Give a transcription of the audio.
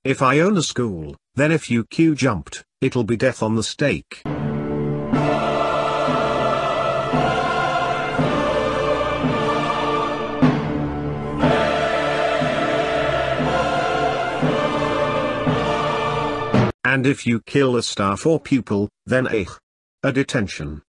If I own a school, then if you Q jumped, it'll be death on the stake. And if you kill a staff or pupil, then a detention.